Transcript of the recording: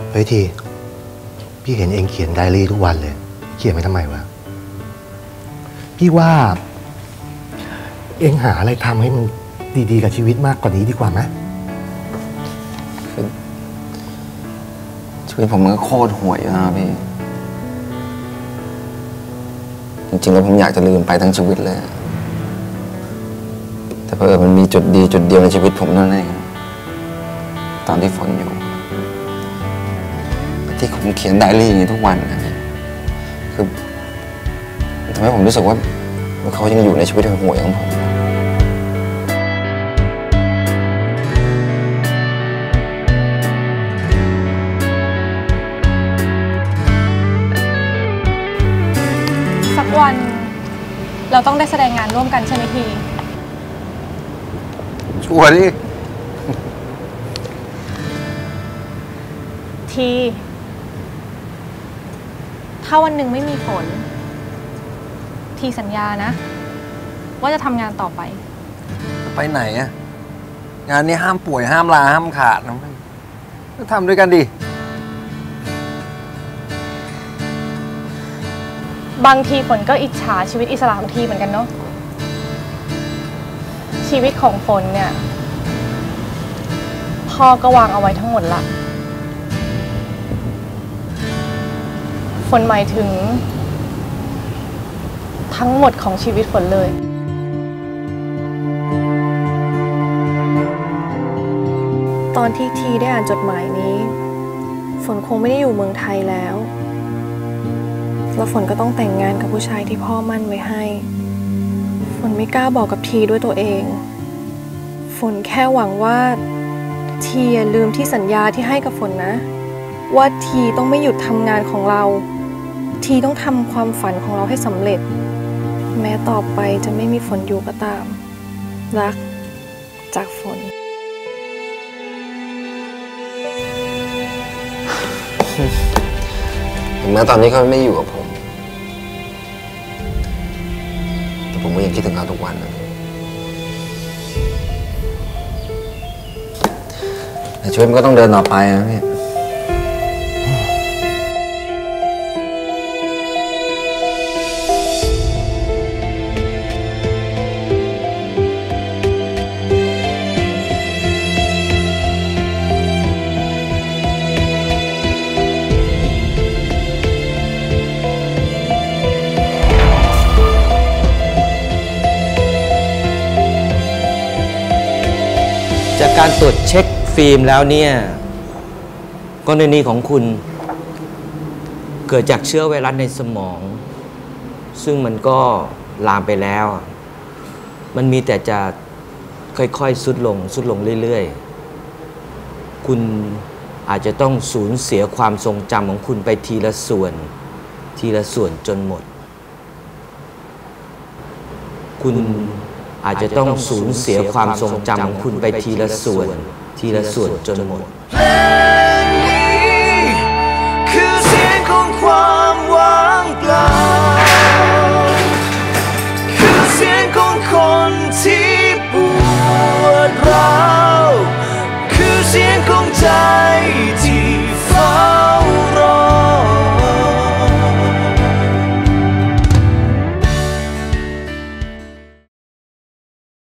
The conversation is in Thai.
เฮ้ยทีพี่เห็นเองเขียนไดอารี่ทุกวันเลยเขียนไปทำไมวะพี่ว่าเองหาอะไรทำให้มันดีๆกับชีวิตมากกว่านี้ดีกว่าไหมคือชีวิตผมมันก็โคตรห่วยนะพี่จริงๆแล้วผมอยากจะลืมไปทั้งชีวิตเลยแต่เพอมันมีจุดดีจุดเดียวในชีวิตผมนั่นเองตอนที่ฝนอยู่ที่ผมเขียนไดอารี่อย่างนี้ทุกวันนะคือทำให้ผมรู้สึกว่าเขายังอยู่ในชีวิตห่วยของผมสักวันเราต้องได้แสดงงานร่วมกันใช่ไหมพี่ชัวร์ดิทีถ้าวันหนึ่งไม่มีฝนทีสัญญานะว่าจะทำงานต่อไปไปไหนอะงานนี้ห้ามป่วยห้ามลาห้ามขาดนะก็ทำด้วยกันดิบางทีฝนก็อิจฉาชีวิตอิสระของทีเหมือนกันเนาะชีวิตของฝนเนี่ยพ่อก็วางเอาไว้ทั้งหมดละฝนหมายถึงทั้งหมดของชีวิตฝนเลยตอนที่ทีได้อ่านจดหมายนี้ฝนคงไม่ได้อยู่เมืองไทยแล้วฝนก็ต้องแต่งงานกับผู้ชายที่พ่อมั่นไว้ให้ฝนไม่กล้าบอกกับทีด้วยตัวเองฝนแค่หวังว่าทีอย่าลืมที่สัญญาที่ให้กับฝนนะว่าทีต้องไม่หยุดทำงานของเราทีต้องทำความฝันของเราให้สำเร็จแม้ต่อไปจะไม่มีฝนอยู่ก็ตามรักจากฝนถึงแม้ตอนนี้เขาไม่อยู่กับผมแต่ผมก็ยังคิดถึงเขาทุกวันนะแต่ชีวิตมันก็ต้องเดินต่อไปนะพี่จากการตรวจเช็คฟิล์มแล้วเนี่ยกรณีของคุณเกิดจากเชื้อไวรัสในสมองซึ่งมันก็ลามไปแล้วมันมีแต่จะค่อยๆทรุดลงเรื่อยๆคุณอาจจะต้องสูญเสียความทรงจำของคุณไปทีละส่วนจนหมดคุณอาจจะต้องสูญเสียความทรงจำของคุณไปทีละส่วนจนหมด